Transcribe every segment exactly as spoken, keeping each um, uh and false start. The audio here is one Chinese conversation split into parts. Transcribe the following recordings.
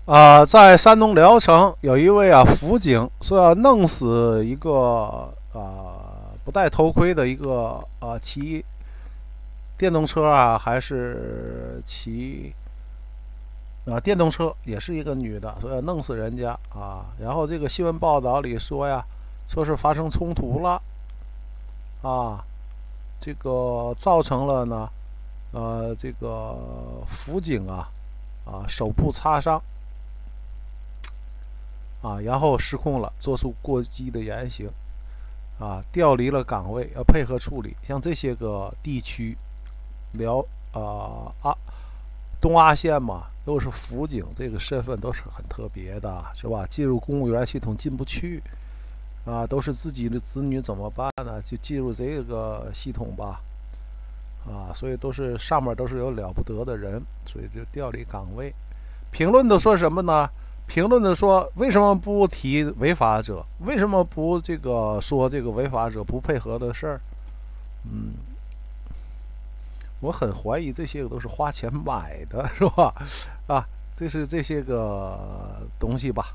啊、在山东聊城有一位啊辅警说要弄死一个啊、不戴头盔的一个啊骑电动车啊还是骑啊电动车，也是一个女的，说要弄死人家啊。然后这个新闻报道里说呀，说是发生冲突了啊，这个造成了呢呃这个辅警啊啊手部擦伤。啊，然后失控了，做出过激的言行，啊，调离了岗位，要配合处理。像这些个地区，辽啊啊东阿县嘛，都是辅警这个身份都是很特别的，是吧？进入公务员系统进不去，啊，都是自己的子女怎么办呢？就进入这个系统吧，啊，所以都是上面都是有了不得的人，所以就调离岗位。评论都说什么呢？评论的说，为什么不提违法者？为什么不这个说这个违法者不配合的事儿？嗯，我很怀疑这些个都是花钱买的，是吧？啊，这是这些个东西吧？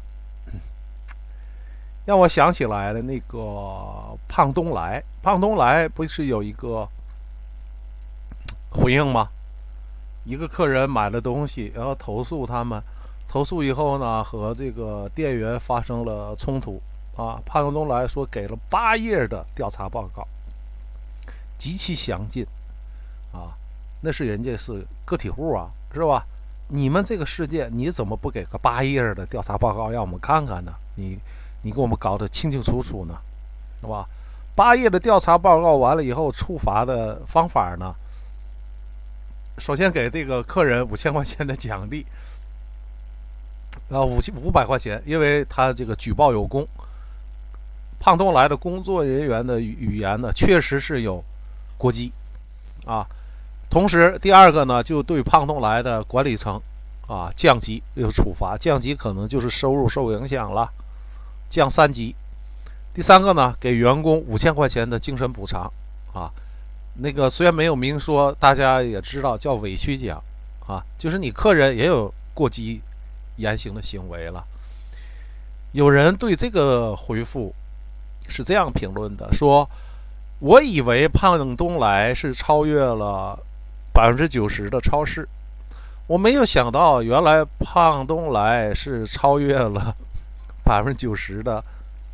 让我想起来了，那个胖东来，胖东来不是有一个回应吗？一个客人买了东西，然后投诉他们。投诉以后呢，和这个店员发生了冲突啊。胖东来说给了八页的调查报告，极其详尽啊。那是人家是个体户啊，是吧？你们这个世界，你怎么不给个八页的调查报告让我们看看呢？你你给我们搞得清清楚楚呢，是吧？八页的调查报告完了以后，处罚的方法呢？首先给这个客人五千块钱的奖励。啊，五五百块钱，因为他这个举报有功。胖东来的工作人员的语言呢，确实是有过激啊。同时，第二个呢，就对胖东来的管理层啊降级有处罚，降级可能就是收入受影响了，降三级。第三个呢，给员工五千块钱的精神补偿啊。那个虽然没有明说，大家也知道叫委屈奖啊，就是你客人也有过激言行的行为了。有人对这个回复是这样评论的，说我以为胖东来是超越了百分之九十的超市，我没有想到原来胖东来是超越了百分之九十的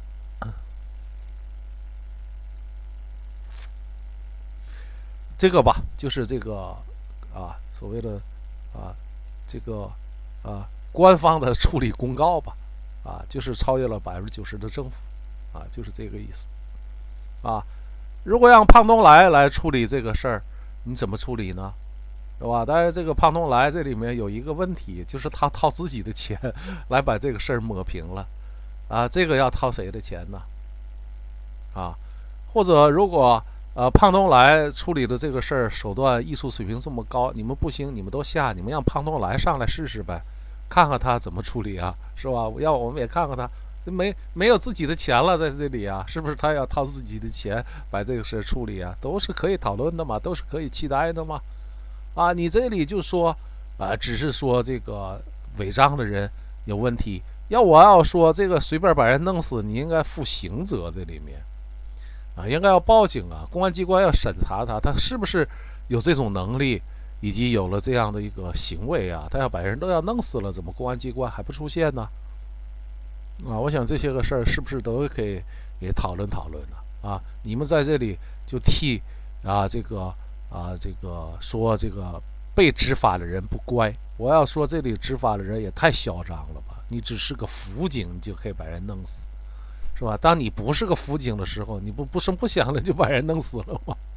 这个吧，就是这个啊所谓的啊这个啊官方的处理公告吧，啊，就是超越了百分之九十的政府，啊，就是这个意思，啊，如果让胖东来来处理这个事儿，你怎么处理呢？是吧？但是这个胖东来这里面有一个问题，就是他掏自己的钱来把这个事儿抹平了，啊，这个要掏谁的钱呢？啊，或者如果呃胖东来处理的这个事儿手段艺术水平这么高，你们不行，你们都下，你们让胖东来上来试试呗。看看他怎么处理啊，是吧？要我们也看看他，没没有自己的钱了在这里啊，是不是他要掏自己的钱把这个事处理啊？都是可以讨论的嘛，都是可以期待的嘛。啊，你这里就说啊，只是说这个违章的人有问题，要我要说这个随便把人弄死，你应该负刑责这里面啊，应该要报警啊，公安机关要审查他，他是不是有这种能力？以及有了这样的一个行为啊，他要把人都要弄死了，怎么公安机关还不出现呢？啊，我想这些个事儿是不是都可以也讨论讨论呢？啊，你们在这里就替啊这个啊这个说这个被执法的人不乖，我要说这里执法的人也太嚣张了吧？你只是个辅警，你就可以把人弄死，是吧？当你不是个辅警的时候，你不不声不响的就把人弄死了吗？